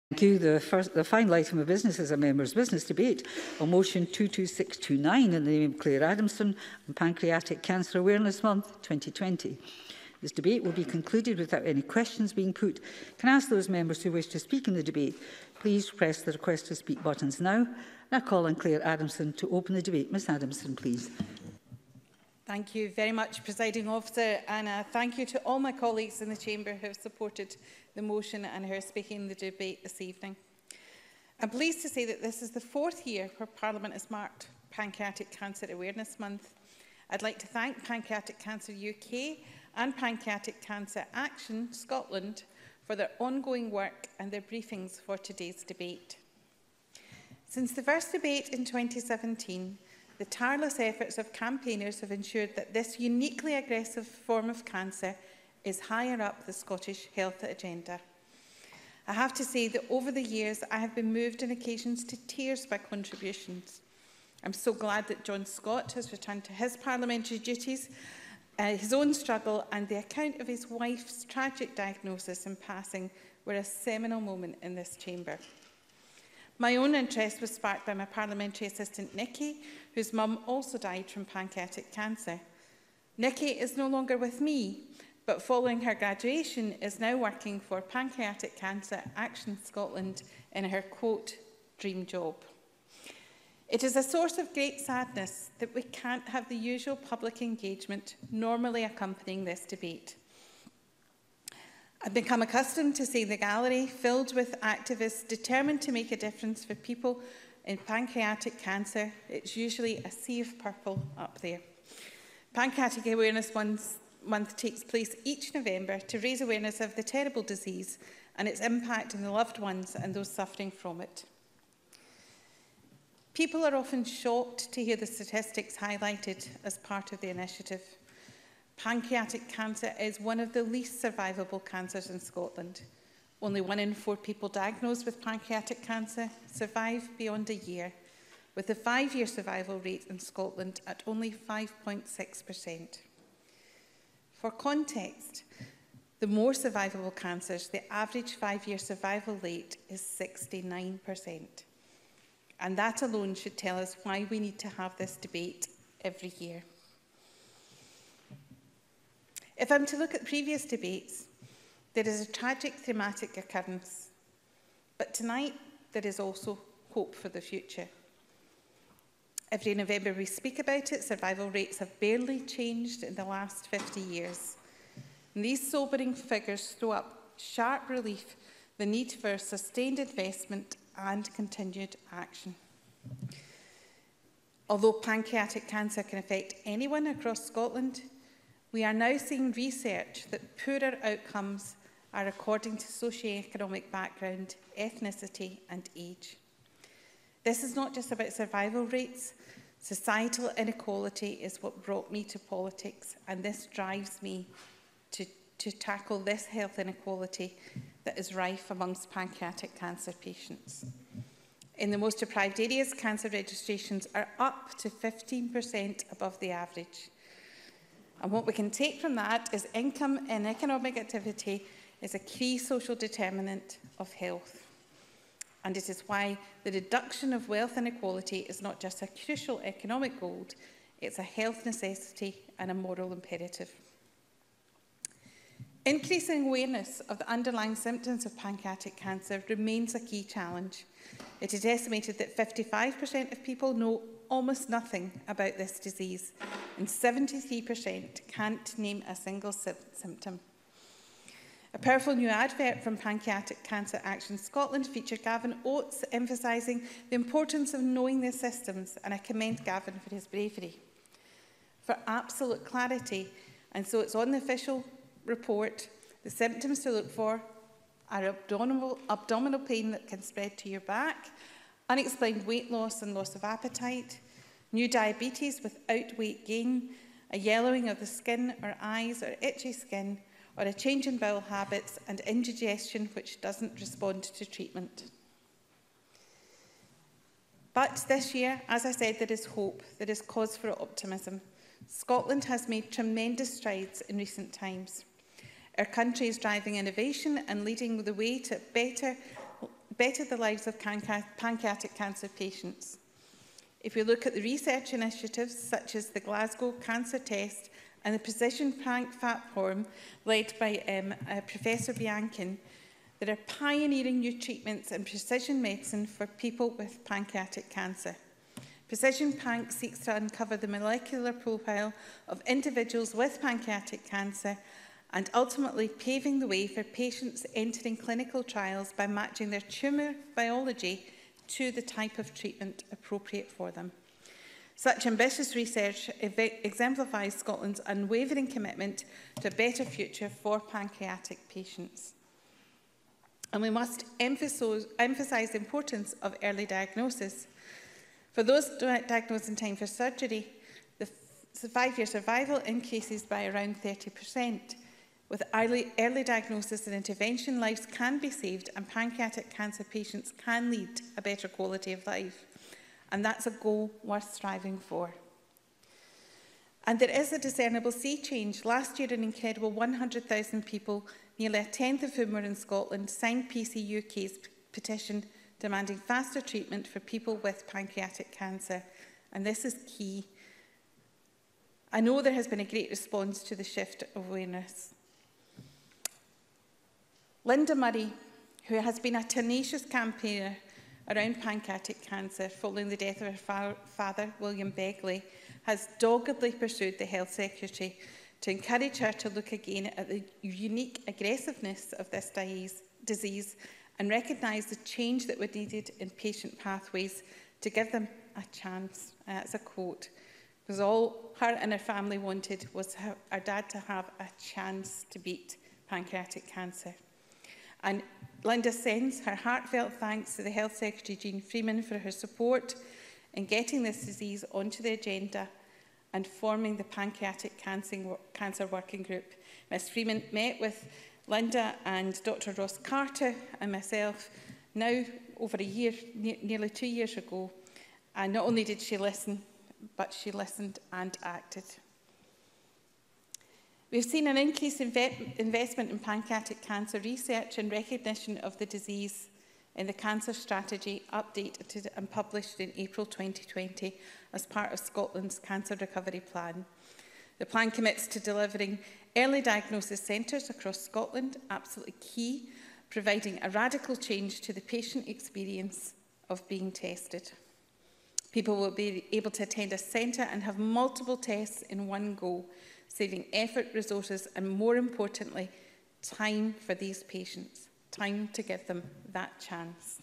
Thank you. The final item of business is a members' business debate on motion 22629 in the name of Claire Adamson on Pancreatic Cancer Awareness Month 2020. This debate will be concluded without any questions being put. Can I ask those members who wish to speak in the debate, please press the request to speak buttons now. And I call on Claire Adamson to open the debate. Ms Adamson, please. Thank you very much, Presiding Officer, and thank you to all my colleagues in the Chamber who have supported the motion and who are speaking in the debate this evening. I'm pleased to say that this is the 4th year where Parliament has marked Pancreatic Cancer Awareness Month. I'd like to thank Pancreatic Cancer UK and Pancreatic Cancer Action Scotland for their ongoing work and their briefings for today's debate. Since the first debate in 2017, the tireless efforts of campaigners have ensured that this uniquely aggressive form of cancer is higher up the Scottish health agenda. I have to say that over the years, I have been moved on occasions to tears by contributions. I'm so glad that John Scott has returned to his parliamentary duties, his own struggle and the account of his wife's tragic diagnosis and passing were a seminal moment in this chamber. My own interest was sparked by my parliamentary assistant Nikki, whose mum also died from pancreatic cancer. Nikki is no longer with me, but following her graduation is now working for Pancreatic Cancer Action Scotland in her, quote, dream job. It is a source of great sadness that we can't have the usual public engagement normally accompanying this debate. I've become accustomed to seeing the gallery filled with activists determined to make a difference for people in pancreatic cancer. It's usually a sea of purple up there. Pancreatic Awareness Month takes place each November to raise awareness of the terrible disease and its impact on the loved ones and those suffering from it. People are often shocked to hear the statistics highlighted as part of the initiative. Pancreatic cancer is one of the least survivable cancers in Scotland. Only 1 in 4 people diagnosed with pancreatic cancer survive beyond a year, with the 5-year survival rate in Scotland at only 5.6%. For context, the more survivable cancers, the average 5-year survival rate is 69%. And that alone should tell us why we need to have this debate every year. If I'm to look at previous debates, there is a tragic thematic occurrence. But tonight, there is also hope for the future. Every November we speak about it, survival rates have barely changed in the last 50 years. And these sobering figures throw up sharp relief the need for sustained investment and continued action. Although pancreatic cancer can affect anyone across Scotland, we are now seeing research that poorer outcomes are according to socio-economic background, ethnicity and age. This is not just about survival rates. Societal inequality is what brought me to politics, and this drives me to tackle this health inequality that is rife amongst pancreatic cancer patients. In the most deprived areas, cancer registrations are up to 15% above the average. And what we can take from that is income and economic activity is a key social determinant of health. And it is why the reduction of wealth inequality is not just a crucial economic goal, it's a health necessity and a moral imperative. Increasing awareness of the underlying symptoms of pancreatic cancer remains a key challenge. It is estimated that 55% of people know almost nothing about this disease, and 73% can't name a single symptom. A powerful new advert from Pancreatic Cancer Action Scotland featured Gavin Oates emphasising the importance of knowing their systems, and I commend Gavin for his bravery. For absolute clarity, and so it's on the official report, the symptoms to look for are abdominal pain that can spread to your back, unexplained weight loss and loss of appetite, new diabetes without weight gain, a yellowing of the skin or eyes or itchy skin, or a change in bowel habits and indigestion which doesn't respond to treatment. But this year, as I said, there is hope, there is cause for optimism. Scotland has made tremendous strides in recent times. Our country is driving innovation and leading the way to better better the lives of pancreatic cancer patients. If we look at the research initiatives such as the Glasgow Cancer Test and the Precision Panc platform led by Professor Biankin, there are pioneering new treatments in precision medicine for people with pancreatic cancer. Precision Panc seeks to uncover the molecular profile of individuals with pancreatic cancer and ultimately paving the way for patients entering clinical trials by matching their tumour biology to the type of treatment appropriate for them. Such ambitious research exemplifies Scotland's unwavering commitment to a better future for pancreatic patients. And we must emphasise the importance of early diagnosis. For those diagnosed in time for surgery, the 5-year survival increases by around 30%. With early diagnosis and intervention, lives can be saved and pancreatic cancer patients can lead a better quality of life. And that's a goal worth striving for. And there is a discernible sea change. Last year, an incredible 100,000 people, nearly a tenth of whom were in Scotland, signed PC UK's petition demanding faster treatment for people with pancreatic cancer. And this is key. I know there has been a great response to the shift of awareness. Linda Murray, who has been a tenacious campaigner around pancreatic cancer following the death of her father, William Begley, has doggedly pursued the Health Secretary to encourage her to look again at the unique aggressiveness of this disease and recognise the change that was needed in patient pathways to give them a chance. That's a quote. Because all her and her family wanted was her dad to have a chance to beat pancreatic cancer. And Linda sends her heartfelt thanks to the Health Secretary, Jean Freeman, for her support in getting this disease onto the agenda and forming the Pancreatic Cancer Working Group. Ms Freeman met with Linda and Dr Ross Carter and myself now over a year, nearly 2 years ago. And not only did she listen, but she listened and acted. We've seen an increased investment in pancreatic cancer research and recognition of the disease in the Cancer Strategy updated and published in April 2020 as part of Scotland's Cancer Recovery Plan. The plan commits to delivering early diagnosis centres across Scotland, absolutely key, providing a radical change to the patient experience of being tested. People will be able to attend a centre and have multiple tests in one go, saving effort, resources and, more importantly, time for these patients, time to give them that chance.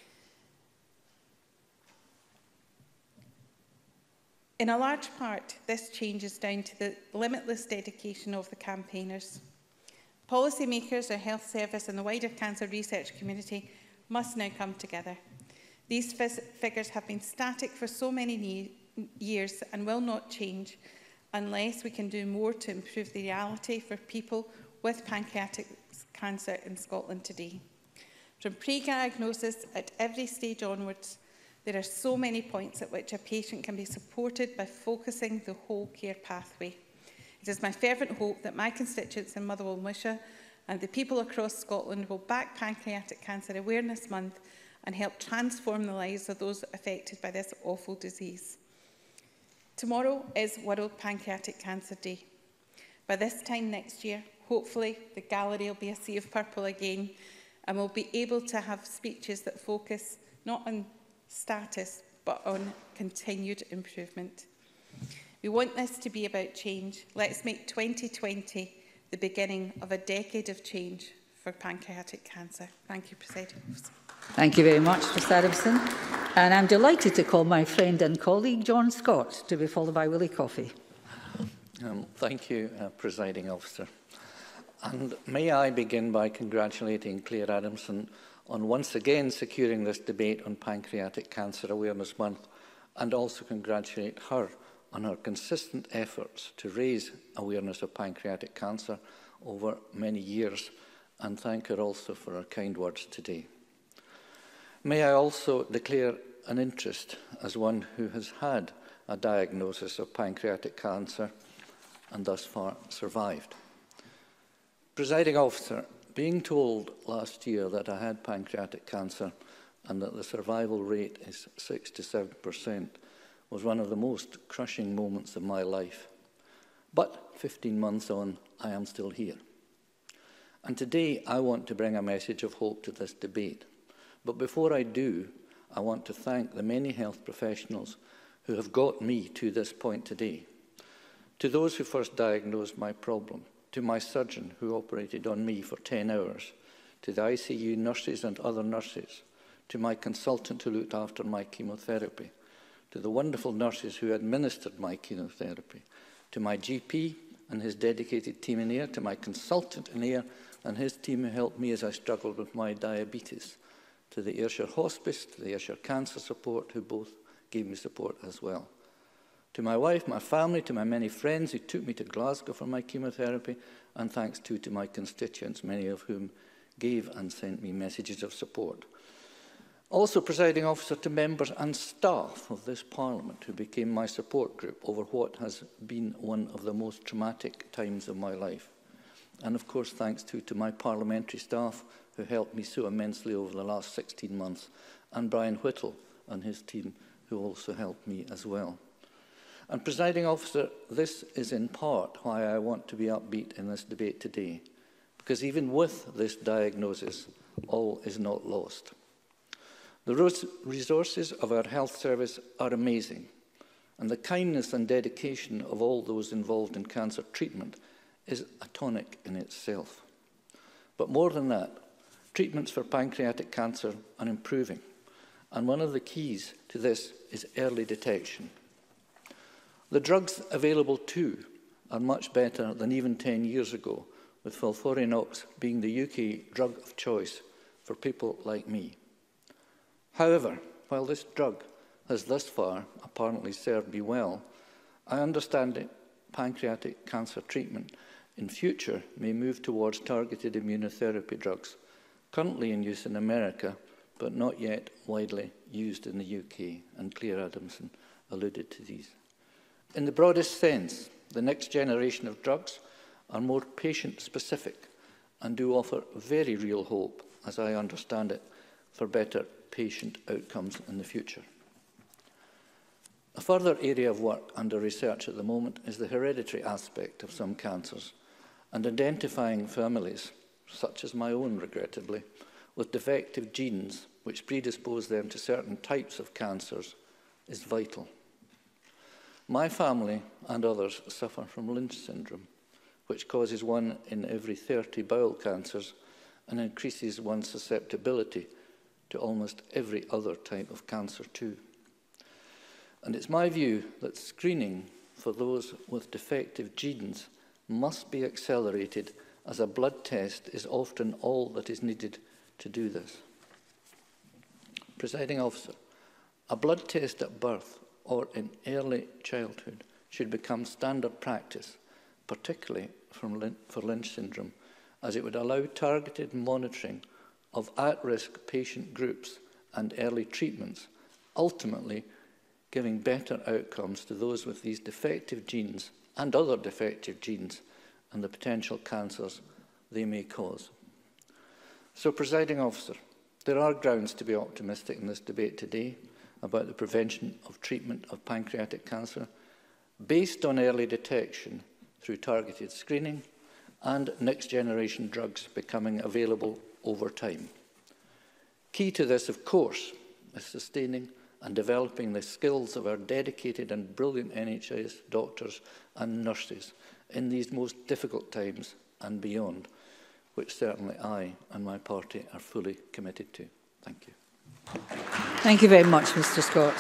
In a large part, this change is down to the limitless dedication of the campaigners. Policymakers, our health service and the wider cancer research community must now come together. These figures have been static for so many years and will not change unless we can do more to improve the reality for people with pancreatic cancer in Scotland today. From pre-diagnosis at every stage onwards, there are so many points at which a patient can be supported by focusing the whole care pathway. It is my fervent hope that my constituents in Motherwell and Wishaw and the people across Scotland will back Pancreatic Cancer Awareness Month and help transform the lives of those affected by this awful disease. Tomorrow is World Pancreatic Cancer Day. By this time next year, hopefully the gallery will be a sea of purple again and we'll be able to have speeches that focus not on status but on continued improvement. We want this to be about change. Let's make 2020 the beginning of a decade of change for pancreatic cancer. Thank you, Presiding Officer. Thank you very much, Ms Adamson. And I'm delighted to call my friend and colleague, John Scott, to be followed by Willie Coffey. Thank you, Presiding Officer. And may I begin by congratulating Claire Adamson on once again securing this debate on Pancreatic Cancer Awareness Month, and also congratulate her on her consistent efforts to raise awareness of pancreatic cancer over many years, and thank her also for her kind words today. May I also declare an interest as one who has had a diagnosis of pancreatic cancer and thus far survived. Presiding Officer, being told last year that I had pancreatic cancer and that the survival rate is 6 to 7% was one of the most crushing moments of my life. But 15 months on, I am still here. And today, I want to bring a message of hope to this debate. But before I do, I want to thank the many health professionals who have got me to this point today. To those who first diagnosed my problem, to my surgeon who operated on me for 10 hours, to the ICU nurses and other nurses, to my consultant who looked after my chemotherapy, to the wonderful nurses who administered my chemotherapy, to my GP and his dedicated team in Ayr, to my consultant in Ayr and his team who helped me as I struggled with my diabetes, to the Ayrshire Hospice, to the Ayrshire Cancer Support, who both gave me support as well. To my wife, my family, to my many friends who took me to Glasgow for my chemotherapy, and thanks too to my constituents, many of whom gave and sent me messages of support. Also, presiding officer, to members and staff of this Parliament who became my support group over what has been one of the most traumatic times of my life. And of course, thanks too to my parliamentary staff who helped me so immensely over the last 16 months, and Brian Whittle and his team who also helped me as well. And presiding officer, this is in part why I want to be upbeat in this debate today, because even with this diagnosis, all is not lost. The resources of our health service are amazing, and the kindness and dedication of all those involved in cancer treatment is a tonic in itself. But more than that, treatments for pancreatic cancer are improving, and one of the keys to this is early detection. The drugs available too are much better than even 10 years ago, with FOLFIRINOX being the UK drug of choice for people like me. However, while this drug has thus far apparently served me well, I understand that pancreatic cancer treatment in future may move towards targeted immunotherapy drugs, currently in use in America, but not yet widely used in the UK, and Claire Adamson alluded to these. In the broadest sense, the next generation of drugs are more patient-specific and do offer very real hope, as I understand it, for better patient outcomes in the future. A further area of work under research at the moment is the hereditary aspect of some cancers, and identifying families, such as my own regrettably, with defective genes which predispose them to certain types of cancers is vital. My family and others suffer from Lynch syndrome, which causes 1 in every 30 bowel cancers and increases one's susceptibility to almost every other type of cancer too. And it's my view that screening for those with defective genes must be accelerated, as a blood test is often all that is needed to do this. Presiding officer, a blood test at birth or in early childhood should become standard practice, particularly for Lynch syndrome, as it would allow targeted monitoring of at-risk patient groups and early treatments, ultimately giving better outcomes to those with these defective genes and other defective genes and the potential cancers they may cause. So, presiding officer, there are grounds to be optimistic in this debate today about the prevention of treatment of pancreatic cancer based on early detection through targeted screening and next-generation drugs becoming available over time. Key to this, of course, is sustaining and developing the skills of our dedicated and brilliant NHS doctors and nurses in these most difficult times and beyond, which certainly I and my party are fully committed to. Thank you. Thank you very much, Mr. Scott.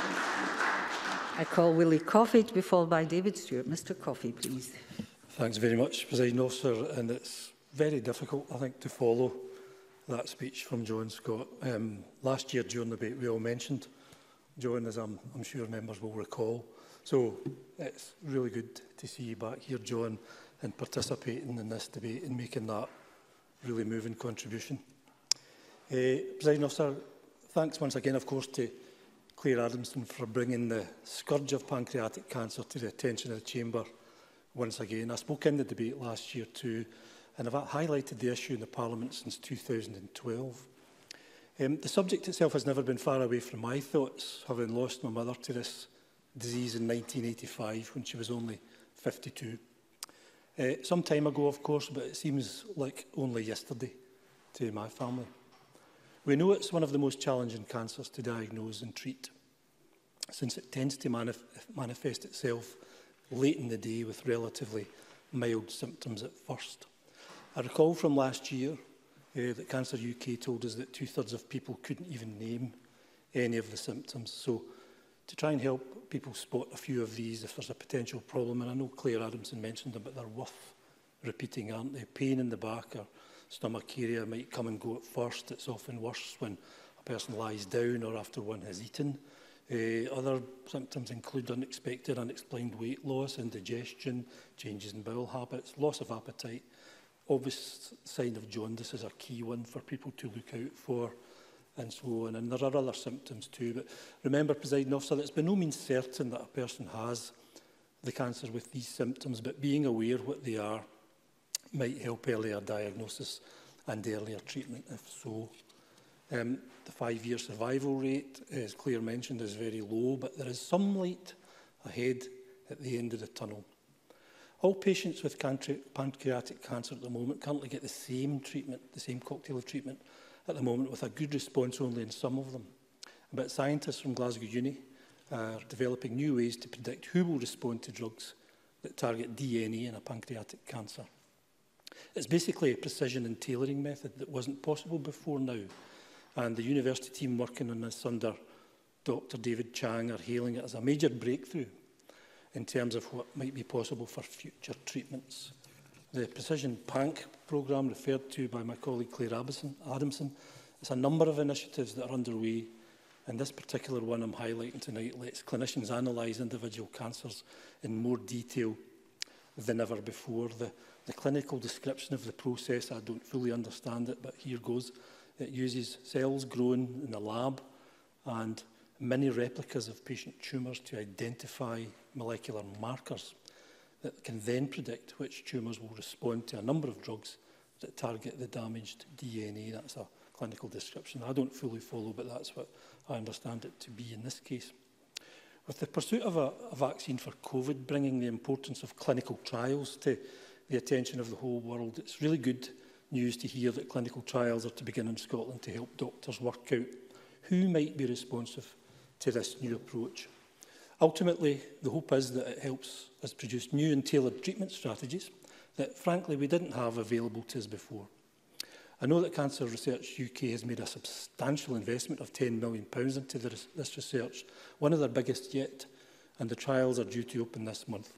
I call Willie Coffey to be followed by David Stewart. Mr. Coffey, please. Thanks very much, Presiding Officer, and it's very difficult, I think, to follow that speech from John Scott. Last year during the debate we all mentioned John, as I'm sure members will recall. So it's really good to see you back here, John, and participating in this debate and making that really moving contribution. Presiding Officer, thanks once again, of course, to Claire Adamson for bringing the scourge of pancreatic cancer to the attention of the Chamber once again. I spoke in the debate last year too, and I've highlighted the issue in the Parliament since 2012. The subject itself has never been far away from my thoughts, having lost my mother to this disease in 1985 when she was only 52. Some time ago, of course, but it seems like only yesterday to my family. We know it's one of the most challenging cancers to diagnose and treat, since it tends to manifest itself late in the day with relatively mild symptoms at first. I recall from last year that Cancer UK told us that 2/3 of people couldn't even name any of the symptoms. So to try and help people spot a few of these if there's a potential problem, and I know Claire Adamson mentioned them, but they're worth repeating, aren't they? Pain in the back or stomach area might come and go at first. It's often worse when a person lies down or after one has eaten. Other symptoms include unexpected, unexplained weight loss, indigestion, changes in bowel habits, loss of appetite. Obvious sign of jaundice is a key one for people to look out for, and so on. And there are other symptoms too. But remember, Presiding Officer, that it's by no means certain that a person has the cancer with these symptoms, but being aware what they are might help earlier diagnosis and earlier treatment if so. The 5-year survival rate, as Claire mentioned, is very low, but there is some light ahead at the end of the tunnel. All patients with pancreatic cancer at the moment currently get the same treatment, the same cocktail of treatment at the moment, with a good response only in some of them. But scientists from Glasgow Uni are developing new ways to predict who will respond to drugs that target DNA in a pancreatic cancer. It's basically a precision and tailoring method that wasn't possible before now. And the university team working on this under Dr. David Chang are hailing it as a major breakthrough in terms of what might be possible for future treatments. The Precision PANC programme referred to by my colleague Claire Adamson, it's a number of initiatives that are underway, and this particular one I'm highlighting tonight lets clinicians analyse individual cancers in more detail than ever before. The clinical description of the process, I don't fully understand it, but here goes. It uses cells grown in the lab and many replicas of patient tumours to identify molecular markers that can then predict which tumours will respond to a number of drugs that target the damaged DNA. That's a clinical description. I don't fully follow, but that's what I understand it to be in this case. With the pursuit of a vaccine for COVID bringing the importance of clinical trials to the attention of the whole world, it's really good news to hear that clinical trials are to begin in Scotland to help doctors work out who might be responsive to this new approach. Ultimately, the hope is that it helps us produce new and tailored treatment strategies that, frankly, we didn't have available to us before. I know that Cancer Research UK has made a substantial investment of £10 million into this research, one of their biggest yet, and the trials are due to open this month.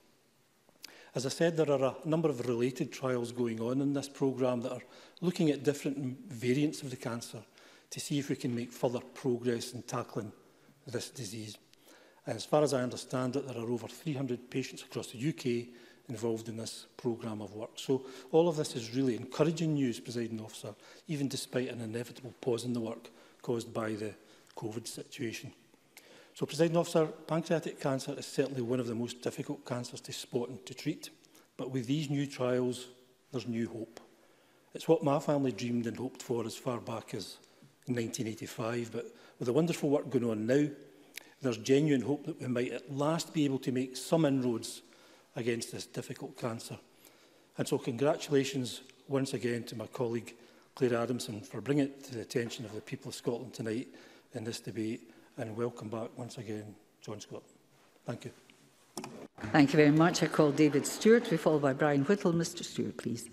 As I said, there are a number of related trials going on in this programme that are looking at different variants of the cancer to see if we can make further progress in tackling this disease. And as far as I understand it, there are over 300 patients across the UK involved in this programme of work. So all of this is really encouraging news, Presiding Officer, even despite an inevitable pause in the work caused by the COVID situation. So, Presiding Officer, pancreatic cancer is certainly one of the most difficult cancers to spot and to treat. But with these new trials, there's new hope. It's what my family dreamed and hoped for as far back as 1985. But with the wonderful work going on now, there's genuine hope that we might at last be able to make some inroads against this difficult cancer. And so congratulations once again to my colleague Claire Adamson for bringing it to the attention of the people of Scotland tonight in this debate. And welcome back once again, John Scott. Thank you. Thank you very much. I call David Stewart, to be followed by Brian Whittle. Mr. Stewart, please.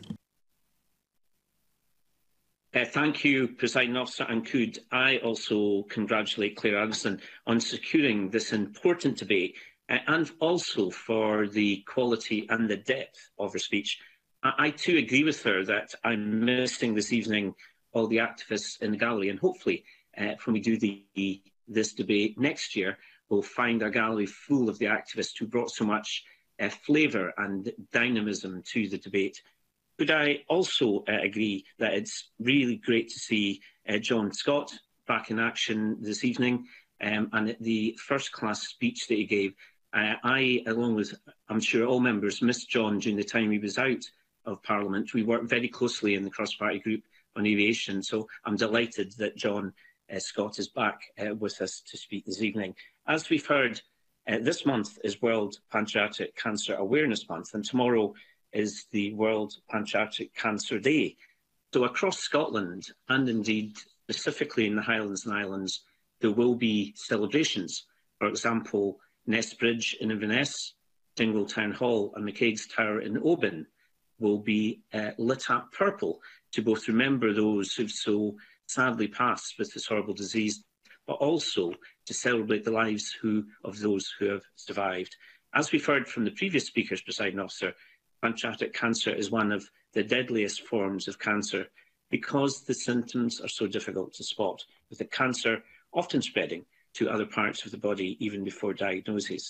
Thank you, Presiding Officer, and could I also congratulate Claire Adamson on securing this important debate and also for the quality and the depth of her speech. I too agree with her that I'm missing this evening all the activists in the gallery, and hopefully when we do this debate next year, we'll find a gallery full of the activists who brought so much flavour and dynamism to the debate. Could I also agree that it's really great to see John Scott back in action this evening, and the first-class speech that he gave. I, along with, I'm sure, all members, missed John during the time he was out of Parliament. We work very closely in the cross-party group on aviation, so I'm delighted that John Scott is back with us to speak this evening. As we've heard, this month is World Pancreatic Cancer Awareness Month, and tomorrow is the World Pancreatic Cancer Day. So across Scotland, and indeed specifically in the Highlands and Islands, there will be celebrations. For example, Ness Bridge in Inverness, Dingle Town Hall and McCaig's Tower in Oban will be lit up purple to both remember those who've so sadly passed with this horrible disease, but also to celebrate the lives of those who have survived. As we've heard from the previous speakers, Presiding Officer, pancreatic cancer is one of the deadliest forms of cancer because the symptoms are so difficult to spot, with the cancer often spreading to other parts of the body even before diagnosis.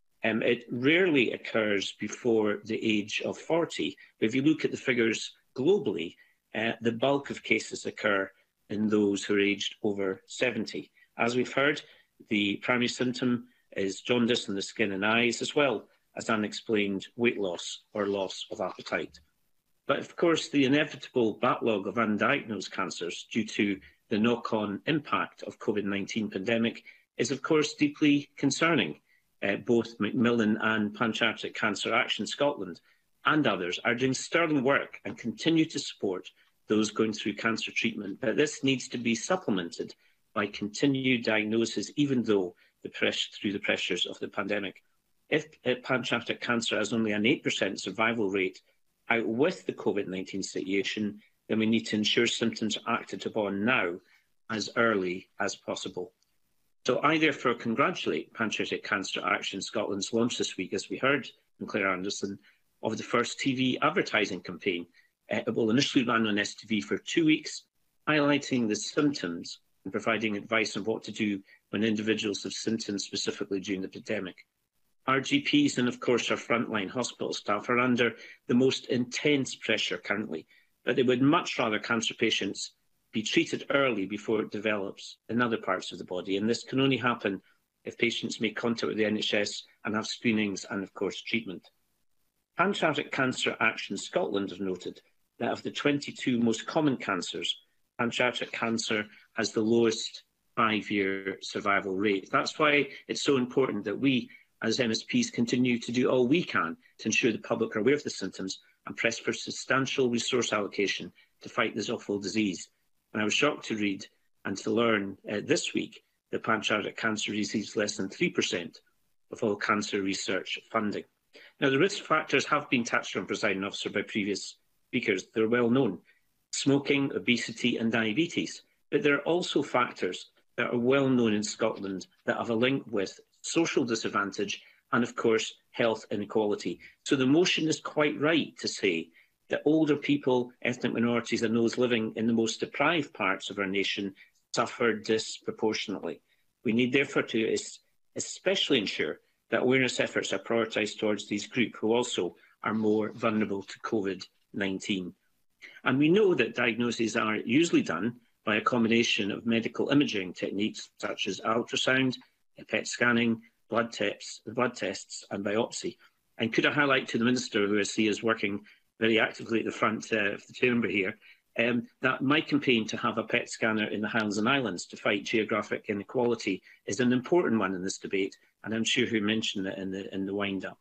It rarely occurs before the age of 40, but if you look at the figures globally, the bulk of cases occur in those who are aged over 70. As we've heard, the primary symptom is jaundice in the skin and eyes, as well as unexplained weight loss or loss of appetite. But of course, the inevitable backlog of undiagnosed cancers due to the knock-on impact of COVID-19 pandemic is of course deeply concerning. Both Macmillan and Pancreatic Cancer Action Scotland and others are doing sterling work and continue to support those going through cancer treatment. But this needs to be supplemented by continued diagnosis, even though through the pressures of the pandemic. If pancreatic cancer has only an 8% survival rate out with the COVID-19 situation, then we need to ensure symptoms are acted upon now as early as possible. So I therefore congratulate Pancreatic Cancer Action Scotland's launch this week, as we heard from Claire Anderson, of the first TV advertising campaign. It will initially run on STV for 2 weeks, highlighting the symptoms and providing advice on what to do when individuals have symptoms, specifically during the pandemic. Our GPs and, of course, our frontline hospital staff are under the most intense pressure currently, but they would much rather cancer patients be treated early before it develops in other parts of the body. And this can only happen if patients make contact with the NHS and have screenings and, of course, treatment. Pancreatic Cancer Action Scotland have noted that of the 22 most common cancers, pancreatic cancer has the lowest 5-year survival rate. That's why it's so important that we, as MSPs, continue to do all we can to ensure the public are aware of the symptoms and press for substantial resource allocation to fight this awful disease. And I was shocked to read and to learn this week that pancreatic cancer receives less than 3% of all cancer research funding. Now, the risk factors have been touched on, Presiding Officer, by previous speakers. They're well known: smoking, obesity and diabetes. But there are also factors that are well known in Scotland that have a link with social disadvantage and, of course, health inequality. So the motion is quite right to say that older people, ethnic minorities and those living in the most deprived parts of our nation suffer disproportionately. We need therefore to especially ensure that awareness efforts are prioritised towards these groups who also are more vulnerable to COVID-19. And we know that diagnoses are usually done by a combination of medical imaging techniques such as ultrasound, PET scanning, blood tests and biopsy. And could I highlight to the Minister, who I see is working very actively at the front of the chamber here, that my campaign to have a PET scanner in the Highlands and Islands to fight geographic inequality is an important one in this debate, and I'm sure he'll mention that in the wind-up.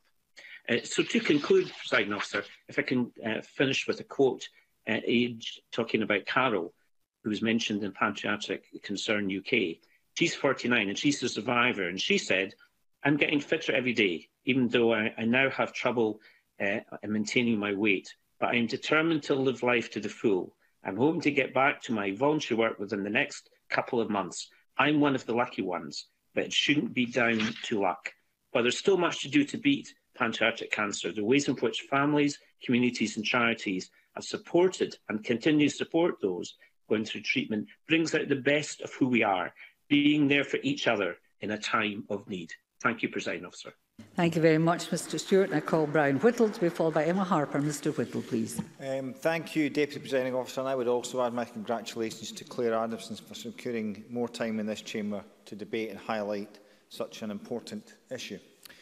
So to conclude, Presiding Officer, if I can finish with a quote, talking about Carol, who was mentioned in Pancreatic Concern UK. She's 49 and she's a survivor, and she said, "I'm getting fitter every day, even though I now have trouble in maintaining my weight, but I'm determined to live life to the full. I'm hoping to get back to my voluntary work within the next couple of months. I'm one of the lucky ones, but it shouldn't be down to luck. While there's still much to do to beat pancreatic cancer, the ways in which families, communities and charities have supported and continue to support those going through treatment brings out the best of who we are, being there for each other in a time of need." Thank you, Presiding Officer. Thank you very much, Mr Stewart. I call Brian Whittle to be followed by Emma Harper. Mr Whittle, please. Thank you, Deputy Presiding Officer, and I would also add my congratulations to Claire Adamson for securing more time in this chamber to debate and highlight such an important issue.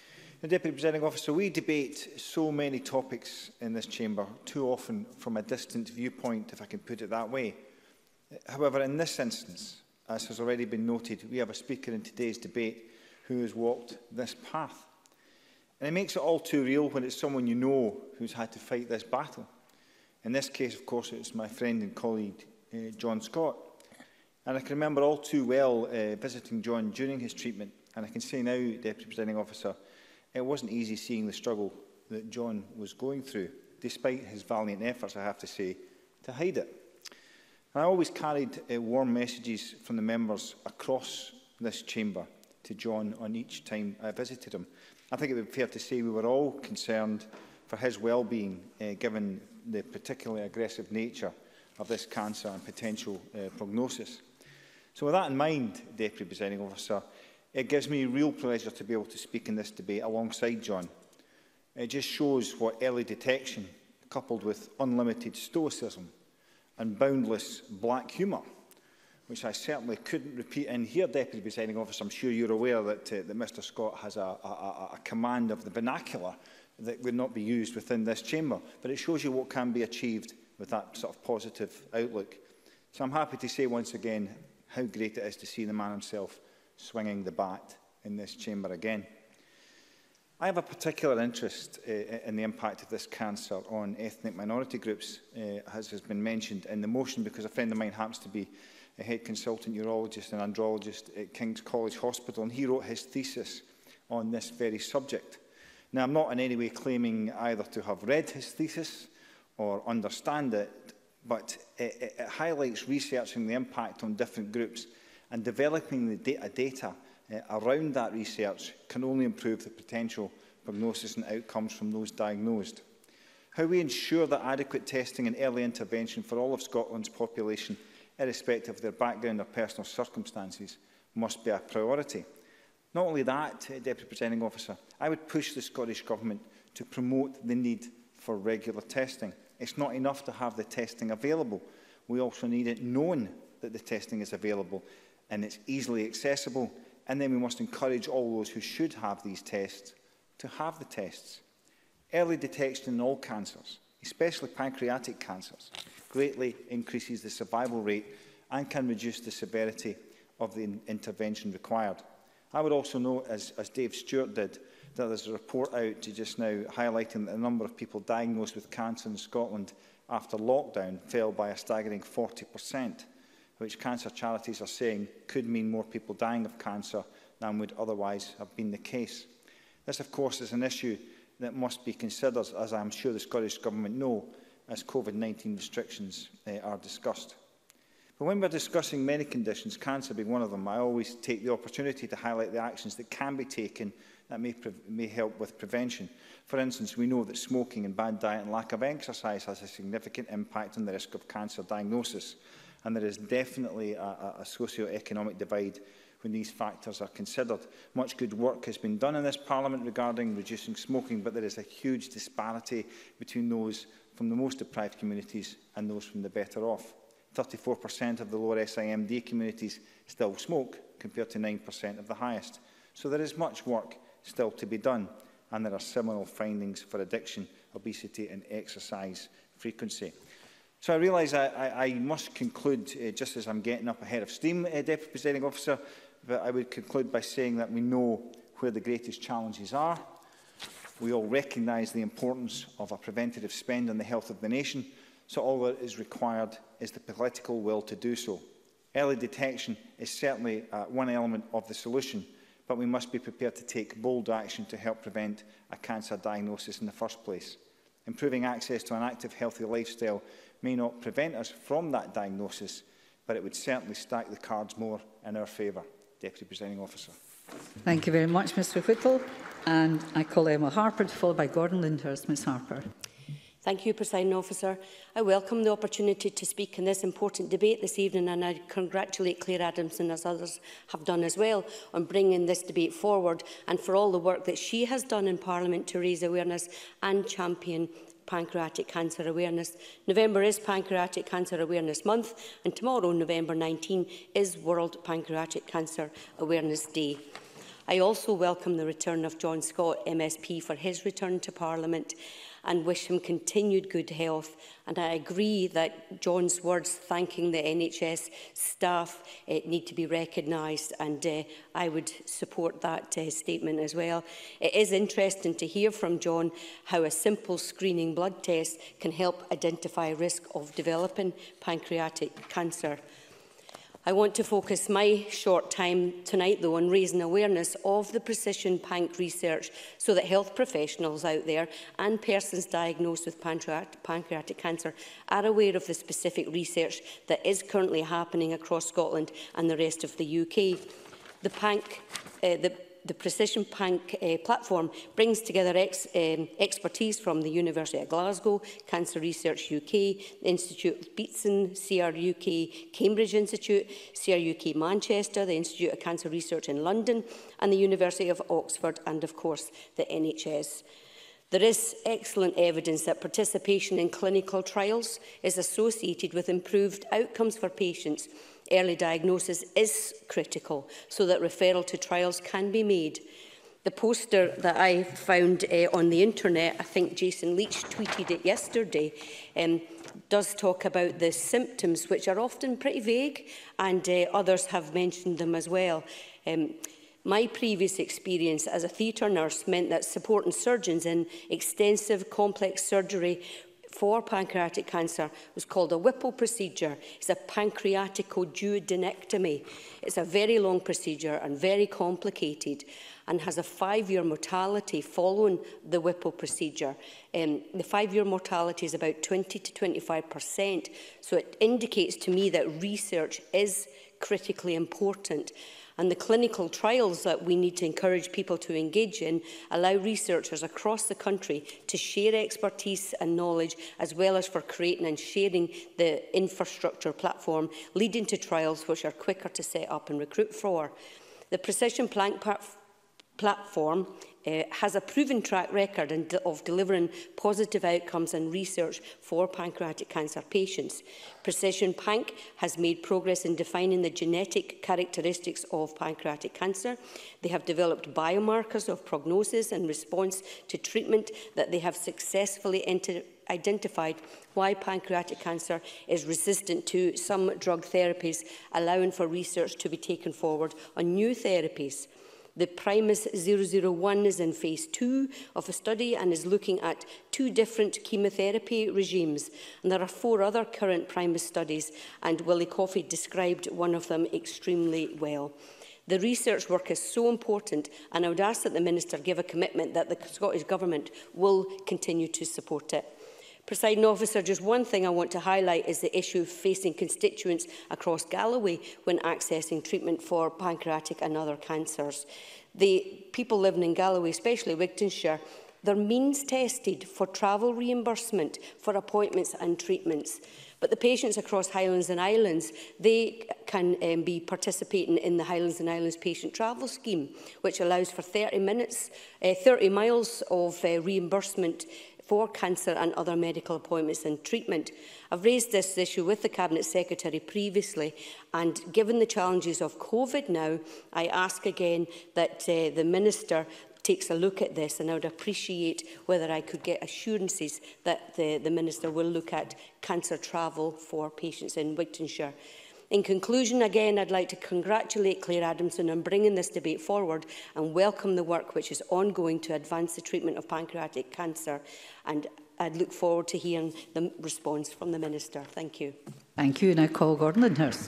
Deputy Presiding Officer, we debate so many topics in this chamber, too often from a distant viewpoint, if I can put it that way. However, in this instance, as has already been noted, we have a speaker in today's debate who has walked this path. And it makes it all too real when it's someone you know who's had to fight this battle. In this case, of course, it's my friend and colleague, John Scott. And I can remember all too well visiting John during his treatment. And I can say now, Deputy Presiding Officer, it wasn't easy seeing the struggle that John was going through, despite his valiant efforts, I have to say, to hide it. And I always carried warm messages from the members across this chamber to John on each time I visited him. I think it would be fair to say we were all concerned for his well-being, given the particularly aggressive nature of this cancer and potential prognosis. So with that in mind, Deputy Presiding Officer, it gives me real pleasure to be able to speak in this debate alongside John. It just shows what early detection, coupled with unlimited stoicism and boundless black humour, which I certainly couldn't repeat in here, Deputy Presiding Officer. I'm sure you're aware that, that Mr Scott has a command of the vernacular that would not be used within this chamber. But it shows you what can be achieved with that sort of positive outlook. So I'm happy to say once again how great it is to see the man himself swinging the bat in this chamber again. I have a particular interest in the impact of this cancer on ethnic minority groups, as has been mentioned in the motion, because a friend of mine happens to be a head consultant urologist and andrologist at King's College Hospital, and he wrote his thesis on this very subject. Now, I'm not in any way claiming either to have read his thesis or understand it, but it highlights researching the impact on different groups, and developing the data around that research can only improve the potential prognosis and outcomes from those diagnosed. How we ensure that adequate testing and early intervention for all of Scotland's population, irrespective of their background or personal circumstances, must be a priority. Not only that, Deputy Presiding Officer, I would push the Scottish Government to promote the need for regular testing. It's not enough to have the testing available. We also need it known that the testing is available and it's easily accessible, and then we must encourage all those who should have these tests to have the tests. Early detection in all cancers, especially pancreatic cancers, greatly increases the survival rate and can reduce the severity of the intervention required. I would also note, as Dave Stewart did, that there's a report out just now highlighting that the number of people diagnosed with cancer in Scotland after lockdown fell by a staggering 40%, which cancer charities are saying could mean more people dying of cancer than would otherwise have been the case. This, of course, is an issue that must be considered, as I'm sure the Scottish Government know, as COVID-19 restrictions are discussed. But when we're discussing many conditions, cancer being one of them, I always take the opportunity to highlight the actions that can be taken that may help with prevention. For instance, we know that smoking and bad diet and lack of exercise has a significant impact on the risk of cancer diagnosis. And there is definitely a socio-economic divide when these factors are considered. Much good work has been done in this Parliament regarding reducing smoking, but there is a huge disparity between those from the most deprived communities and those from the better off. 34% of the lower SIMD communities still smoke, compared to 9% of the highest. So there is much work still to be done, and there are similar findings for addiction, obesity and exercise frequency. So I realise I must conclude, just as I'm getting up ahead of steam, Deputy Presiding Officer, but I would conclude by saying that we know where the greatest challenges are. We all recognise the importance of a preventative spend on the health of the nation, so all that is required is the political will to do so. Early detection is certainly one element of the solution, but we must be prepared to take bold action to help prevent a cancer diagnosis in the first place. Improving access to an active, healthy lifestyle may not prevent us from that diagnosis, but it would certainly stack the cards more in our favour. Deputy Presiding Officer. Thank you very much, Mr Whittle. And I call Emma Harper, followed by Gordon Lyndhurst. Ms Harper. Thank you, Presiding Officer. I welcome the opportunity to speak in this important debate this evening, and I congratulate Claire Adamson, as others have done as well, on bringing this debate forward and for all the work that she has done in Parliament to raise awareness and champion pancreatic cancer awareness. November is Pancreatic Cancer Awareness Month, and tomorrow, November 19, is World Pancreatic Cancer Awareness Day. I also welcome the return of John Scott, MSP, for his return to Parliament and wish him continued good health. And I agree that John's words thanking the NHS staff need to be recognised, and I would support that statement as well. It is interesting to hear from John how a simple screening blood test can help identify risk of developing pancreatic cancer. I want to focus my short time tonight, though, on raising awareness of the precision panc research so that health professionals out there and persons diagnosed with pancreatic cancer are aware of the specific research that is currently happening across Scotland and the rest of the UK. The Precision Panc platform brings together expertise from the University of Glasgow, Cancer Research UK, the Institute of Beatson, CRUK Cambridge Institute, CRUK Manchester, the Institute of Cancer Research in London, and the University of Oxford, and of course the NHS. There is excellent evidence that participation in clinical trials is associated with improved outcomes for patients. Early diagnosis is critical so that referral to trials can be made. The poster that I found on the internet, I think Jason Leach tweeted it yesterday, does talk about the symptoms, which are often pretty vague, and others have mentioned them as well. My previous experience as a theatre nurse meant that supporting surgeons in extensive complex surgery for pancreatic cancer was called a Whipple procedure. It's a pancreaticoduodenectomy. It's a very long procedure and very complicated, and has a 5-year mortality following the Whipple procedure. The 5-year mortality is about 20 to 25%, so it indicates to me that research is critically important. And the clinical trials that we need to encourage people to engage in allow researchers across the country to share expertise and knowledge, as well as for creating and sharing the infrastructure platform, leading to trials which are quicker to set up and recruit for. The Precision Panc platform has a proven track record of delivering positive outcomes and research for pancreatic cancer patients. Precision Panc has made progress in defining the genetic characteristics of pancreatic cancer. They have developed biomarkers of prognosis and response to treatment that they have successfully identified why pancreatic cancer is resistant to some drug therapies, allowing for research to be taken forward on new therapies. The Primus 001 is in phase 2 of a study and is looking at 2 different chemotherapy regimes. And there are 4 other current Primus studies, and Willie Coffey described one of them extremely well. The research work is so important, and I would ask that the Minister give a commitment that the Scottish Government will continue to support it. Presiding Officer, just one thing I want to highlight is the issue facing constituents across Galloway when accessing treatment for pancreatic and other cancers. The people living in Galloway, especially Wigtonshire, they're means tested for travel reimbursement for appointments and treatments. But the patients across Highlands and Islands, they can be participating in the Highlands and Islands Patient Travel Scheme, which allows for 30 miles of reimbursement for cancer and other medical appointments and treatment. I've raised this issue with the Cabinet Secretary previously, and given the challenges of COVID now, I ask again that the Minister takes a look at this, and I would appreciate whether I could get assurances that the Minister will look at cancer travel for patients in Wigtonshire. In conclusion, again, I'd like to congratulate Claire Adamson on bringing this debate forward and welcome the work which is ongoing to advance the treatment of pancreatic cancer. And I'd look forward to hearing the response from the Minister. Thank you. Thank you. Now call Gordon Lyndhurst.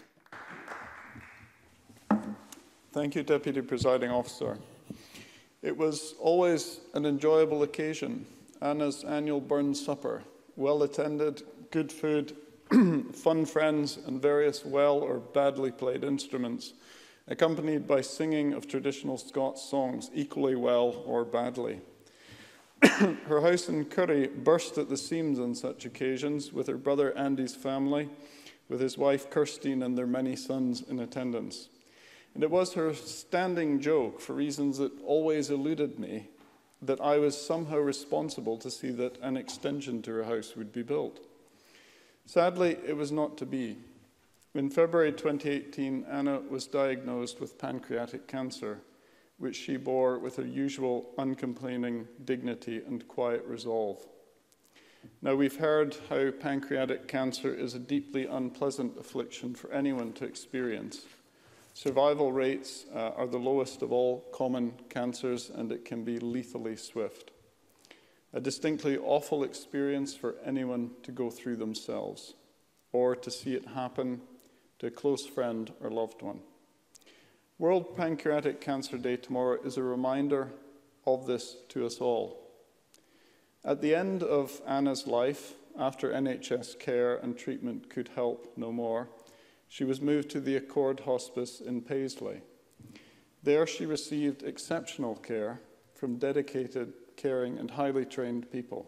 Thank you, Deputy Presiding Officer. It was always an enjoyable occasion, Anna's annual Burn Supper, well attended, good food, fun friends and various well or badly played instruments, accompanied by singing of traditional Scots songs equally well or badly. Her house in Curry burst at the seams on such occasions, with her brother Andy's family, with his wife Kirstine and their many sons in attendance. And it was her standing joke, for reasons that always eluded me, that I was somehow responsible to see that an extension to her house would be built. Sadly, it was not to be. In February 2018, Anna was diagnosed with pancreatic cancer, which she bore with her usual uncomplaining dignity and quiet resolve. Now, we've heard how pancreatic cancer is a deeply unpleasant affliction for anyone to experience. Survival rates are the lowest of all common cancers, and it can be lethally swift. A distinctly awful experience for anyone to go through themselves, or to see it happen to a close friend or loved one. World Pancreatic Cancer Day tomorrow is a reminder of this to us all. At the end of Anna's life, after NHS care and treatment could help no more, she was moved to the Accord Hospice in Paisley. There she received exceptional care from dedicated, caring and highly trained people.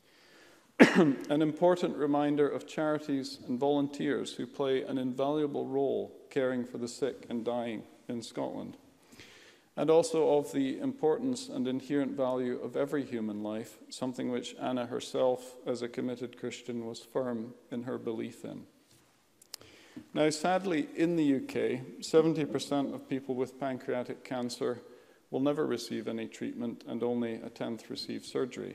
An important reminder of charities and volunteers who play an invaluable role caring for the sick and dying in Scotland, and also of the importance and inherent value of every human life, something which Anna herself, as a committed Christian, was firm in her belief in. Now, sadly, in the UK, 70% of people with pancreatic cancer will never receive any treatment, and only a tenth receive surgery.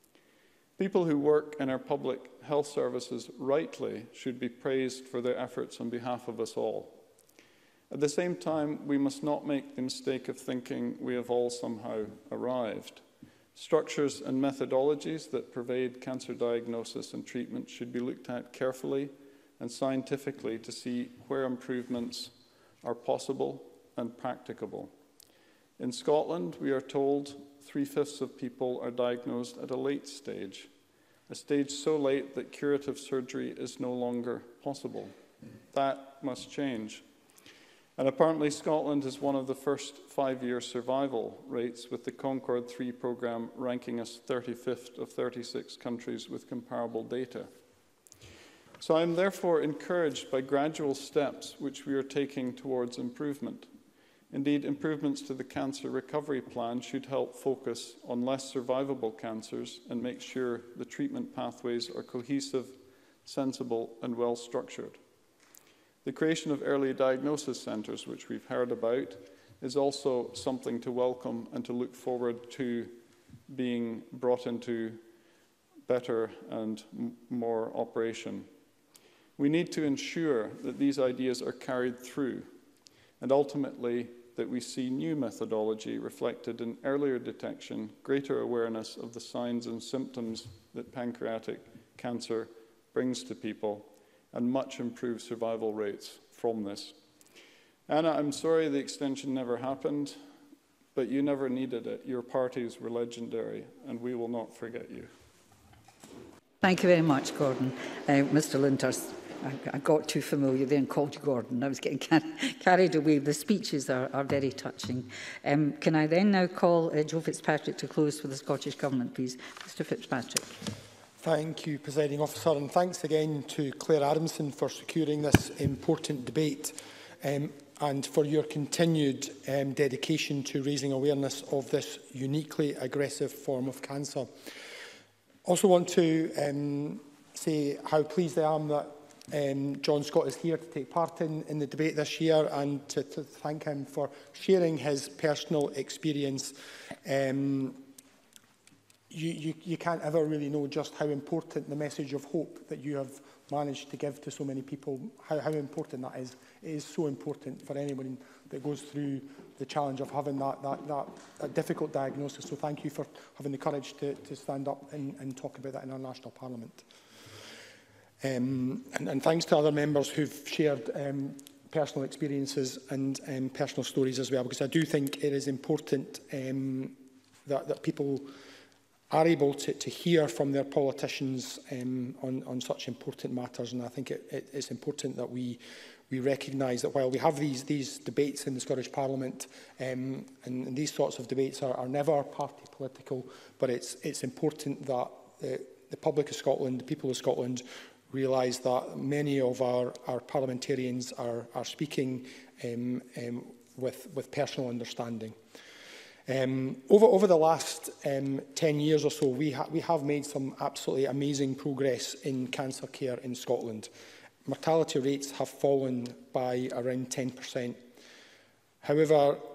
People who work in our public health services rightly should be praised for their efforts on behalf of us all. At the same time, we must not make the mistake of thinking we have all somehow arrived. Structures and methodologies that pervade cancer diagnosis and treatment should be looked at carefully and scientifically to see where improvements are possible and practicable. In Scotland, we are told 3/5 of people are diagnosed at a late stage, a stage so late that curative surgery is no longer possible. That must change. And apparently Scotland is one of the first 5-year survival rates, with the Concord 3 programme ranking us 35th of 36 countries with comparable data. So I am therefore encouraged by gradual steps which we are taking towards improvement. Indeed, improvements to the cancer recovery plan should help focus on less survivable cancers and make sure the treatment pathways are cohesive, sensible, and well structured. The creation of early diagnosis centres, which we've heard about, is also something to welcome and to look forward to being brought into better and more operation. We need to ensure that these ideas are carried through, and ultimately that we see new methodology reflected in earlier detection, greater awareness of the signs and symptoms that pancreatic cancer brings to people, and much improved survival rates from this. Anna, I'm sorry the extension never happened, but you never needed it. Your parties were legendary, and we will not forget you. Thank you very much, Gordon. Mr Linters, I got too familiar there and called you Gordon. I was getting carried away. The speeches are very touching. Can I then now call Joe Fitzpatrick to close for the Scottish Government, please? Mr Fitzpatrick. Thank you, Presiding Officer, and thanks again to Claire Adamson for securing this important debate and for your continued dedication to raising awareness of this uniquely aggressive form of cancer. I also want to say how pleased I am that John Scott is here to take part in the debate this year, and to thank him for sharing his personal experience. You can't ever really know just how important the message of hope that you have managed to give to so many people, how important that is. It is so important for anyone that goes through the challenge of having that difficult diagnosis. So thank you for having the courage to stand up and talk about that in our national parliament. And thanks to other members who've shared personal experiences and personal stories as well, because I do think it is important that people are able to hear from their politicians on such important matters. And I think it's important that we recognise that while we have these debates in the Scottish Parliament, and these sorts of debates are never party political, but it's important that the public of Scotland, the people of Scotland, realise that many of our parliamentarians are speaking with personal understanding. Over the last 10 years or so, we have made some absolutely amazing progress in cancer care in Scotland. Mortality rates have fallen by around 10%. However,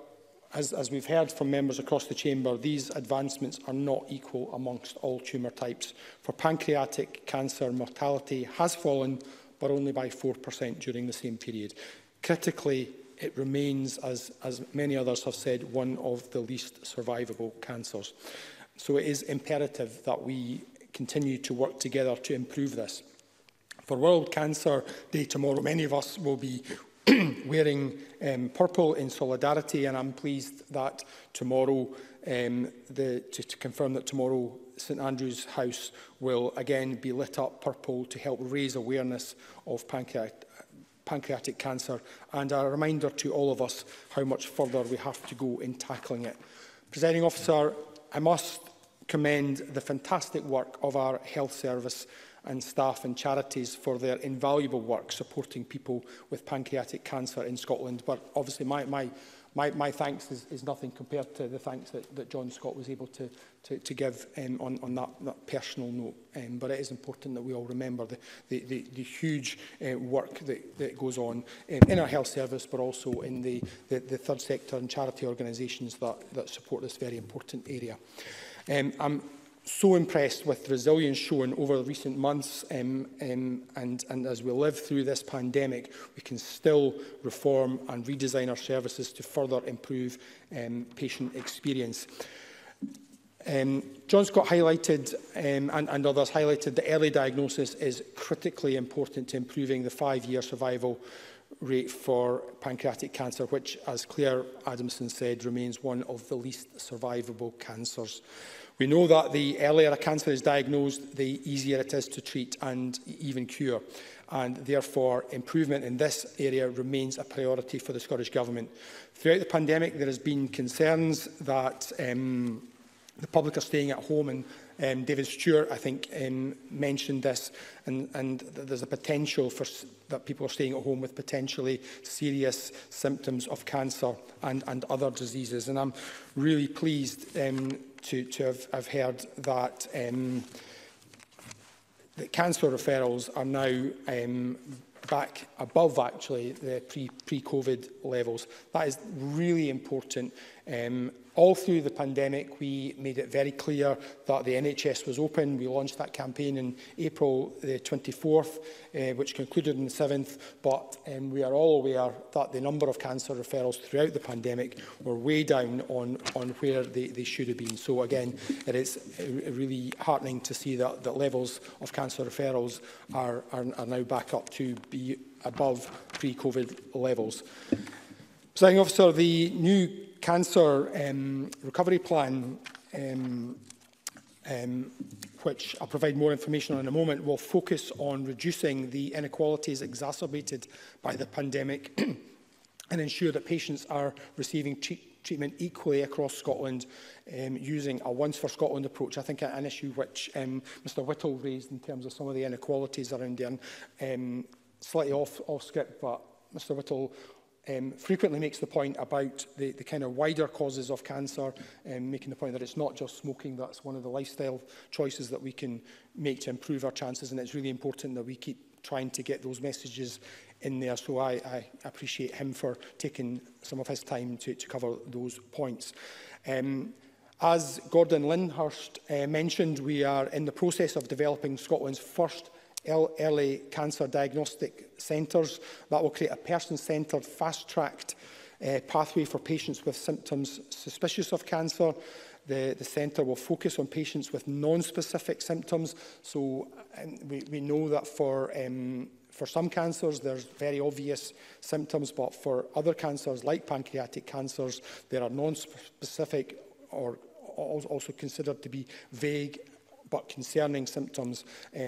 as we've heard from members across the chamber, these advancements are not equal amongst all tumour types. For pancreatic cancer, mortality has fallen, but only by 4% during the same period. Critically, it remains, as many others have said, one of the least survivable cancers. So it is imperative that we continue to work together to improve this. For World Cancer Day tomorrow, many of us will be wearing purple in solidarity, and I'm pleased that tomorrow, to confirm that tomorrow St Andrew's House will again be lit up purple to help raise awareness of pancreatic cancer, and a reminder to all of us how much further we have to go in tackling it. Presiding Officer, I must commend the fantastic work of our health service and staff and charities for their invaluable work supporting people with pancreatic cancer in Scotland. But obviously my thanks is nothing compared to the thanks that John Scott was able to give on that personal note. But it is important that we all remember the huge work that goes on in our health service, but also in the third sector and charity organisations that support this very important area. I'm so impressed with the resilience shown over the recent months, and as we live through this pandemic, we can still reform and redesign our services to further improve patient experience. John Scott highlighted, and others highlighted, that early diagnosis is critically important to improving the 5-year survival rate for pancreatic cancer, which, as Claire Adamson said, remains one of the least survivable cancers. We know that the earlier a cancer is diagnosed, the easier it is to treat and even cure. And therefore, improvement in this area remains a priority for the Scottish Government. Throughout the pandemic, there has been concerns that the public are staying at home, and David Stewart, I think, mentioned this, and there's a potential that people are staying at home with potentially serious symptoms of cancer and other diseases. And I'm really pleased to have heard that that cancer referrals are now back above, actually, the pre-COVID levels. That is really important. All through the pandemic, we made it very clear that the NHS was open. We launched that campaign in April the 24th, which concluded on the 7th. But we are all aware that the number of cancer referrals throughout the pandemic were way down on where they should have been. So again, it is really heartening to see that levels of cancer referrals are now back up to be above pre-COVID levels. Presiding Officer, the new cancer recovery plan, which I'll provide more information on in a moment, will focus on reducing the inequalities exacerbated by the pandemic and ensure that patients are receiving treatment equally across Scotland using a Once for Scotland approach. I think an issue which Mr Whittle raised in terms of some of the inequalities around there, slightly off script, but Mr Whittle frequently makes the point about the kind of wider causes of cancer, making the point that it's not just smoking, that's one of the lifestyle choices that we can make to improve our chances, and it's really important that we keep trying to get those messages in there. So I appreciate him for taking some of his time to cover those points. As Gordon Lyndhurst mentioned, we are in the process of developing Scotland's first early cancer diagnostic centres that will create a person-centred, fast-tracked pathway for patients with symptoms suspicious of cancer. The centre will focus on patients with non-specific symptoms. So we know that for some cancers, there's very obvious symptoms, but for other cancers, like pancreatic cancers, there are non-specific or also considered to be vague but concerning symptoms.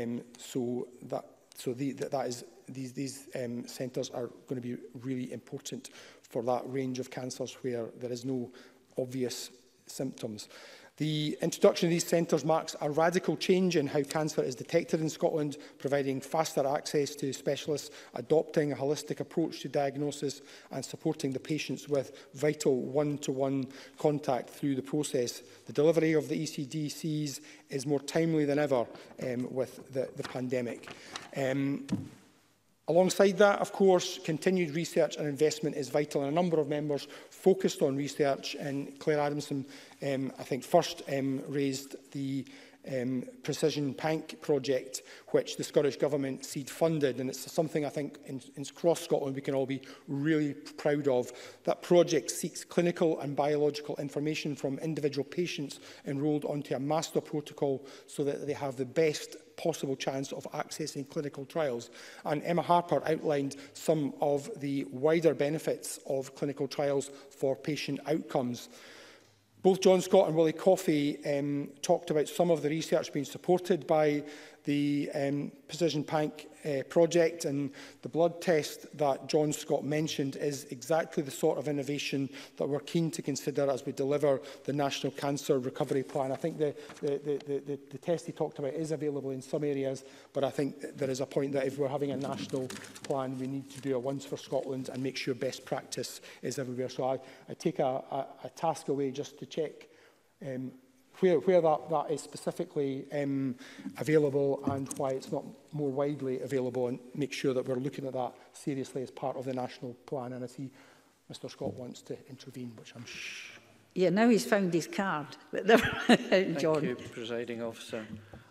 These centres are going to be really important for that range of cancers where there is no obvious symptoms. The introduction of these centres marks a radical change in how cancer is detected in Scotland, providing faster access to specialists, adopting a holistic approach to diagnosis and supporting the patients with vital one-to-one contact through the process. The delivery of the ECDCs is more timely than ever with the pandemic. Alongside that, of course, continued research and investment is vital, and a number of members focused on research. And Claire Adamson, I think, first raised the Precision Panc project, which the Scottish Government seed funded, and it's something I think in across Scotland we can all be really proud of. That project seeks clinical and biological information from individual patients enrolled onto a master protocol so that they have the best possible chance of accessing clinical trials. And Emma Harper outlined some of the wider benefits of clinical trials for patient outcomes. Both John Scott and Willie Coffey talked about some of the research being supported by the Precision Panc project, and the blood test that John Scott mentioned is exactly the sort of innovation that we're keen to consider as we deliver the National Cancer Recovery Plan. I think the test he talked about is available in some areas, but I think there is a point that if we're having a national plan, we need to do a once for Scotland and make sure best practice is everywhere. So I take a task away just to check where that is specifically available and why it's not more widely available, and make sure that we're looking at that seriously as part of the national plan. And I see Mr Scott wants to intervene, which I'm Yeah, now he's found his card. John. Thank you, Presiding Officer.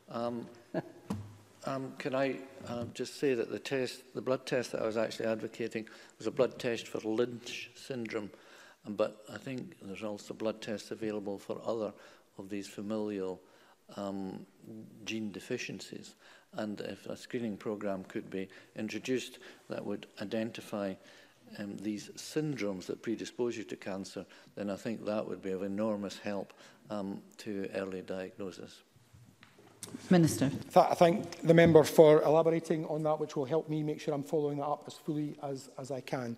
Can I just say that the blood test that I was actually advocating was a blood test for Lynch syndrome, but I think there's also blood tests available for other of these familial gene deficiencies. And if a screening programme could be introduced that would identify these syndromes that predispose you to cancer, then I think that would be of enormous help to early diagnosis. Minister. I thank the member for elaborating on that, which will help me make sure I'm following that up as fully as I can.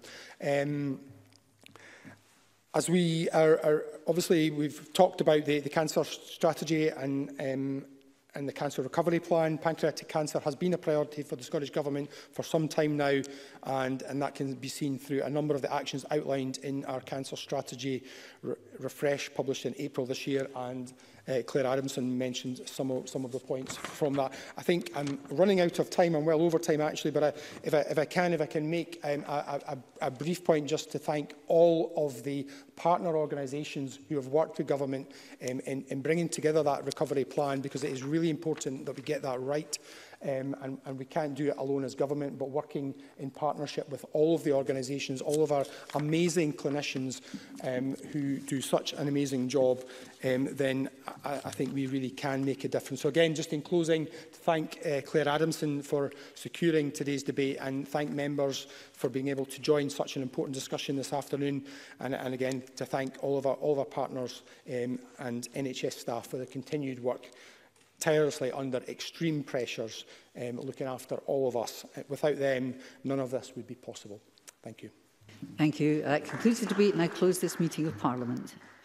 As we are obviously, we've talked about the cancer strategy and the cancer recovery plan. Pancreatic cancer has been a priority for the Scottish Government for some time now, and that can be seen through a number of the actions outlined in our cancer strategy refresh, published in April this year, and Claire Adamson mentioned some of the points from that. I think I'm running out of time. I'm well over time, actually, but if I can make a brief point just to thank all of the partner organisations who have worked with government in bringing together that recovery plan, because it is really important that we get that right. And we can't do it alone as government, but working in partnership with all of the organisations, all of our amazing clinicians who do such an amazing job, then I think we really can make a difference. So again, just in closing, to thank Claire Adamson for securing today's debate, and thank members for being able to join such an important discussion this afternoon, and again to thank all of our partners and NHS staff for the continued work tirelessly under extreme pressures, looking after all of us. Without them, none of this would be possible. Thank you. Thank you. That concludes the debate, and I close this meeting of Parliament.